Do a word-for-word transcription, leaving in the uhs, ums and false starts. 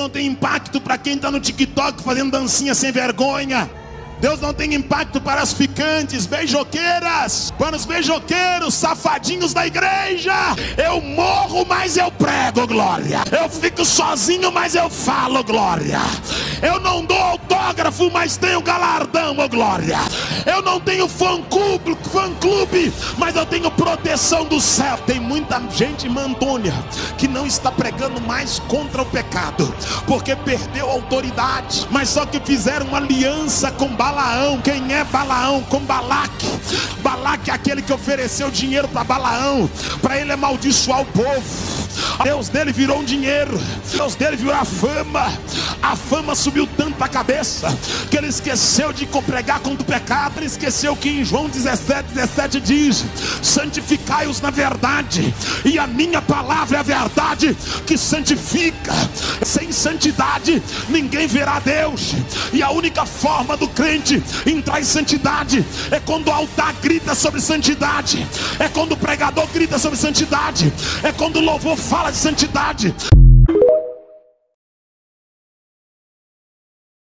não tem impacto para quem está no TikTok fazendo dancinha sem vergonha. Deus não tem impacto para as ficantes, beijoqueiras, para os beijoqueiros, safadinhos da igreja. Eu morro, mas eu prego, glória. Eu fico sozinho, mas eu falo, glória. Eu não dou autógrafo, mas tenho galardão, oh, glória. Eu não tenho fã-clube, fã-clube, mas eu tenho proteção do céu. Tem muita gente mandônia que não está pregando mais contra o pecado, porque perdeu a autoridade, mas só que fizeram uma aliança com Balaão. Quem é Balaão? Com Balaque. Balaque é aquele que ofereceu dinheiro para Balaão, para ele amaldiçoar o povo. Deus dele virou um dinheiro, Deus dele virou a fama. A fama subiu tanto para a cabeça que ele esqueceu de pregar contra o pecado. Ele esqueceu que em João dezessete, dezessete diz: santificai-os na verdade, e a minha palavra é a verdade que santifica. Sem santidade ninguém verá Deus, e a única forma do crente entrar em santidade é quando o altar grita sobre santidade, é quando o pregador grita sobre santidade, é quando o louvor fala de santidade.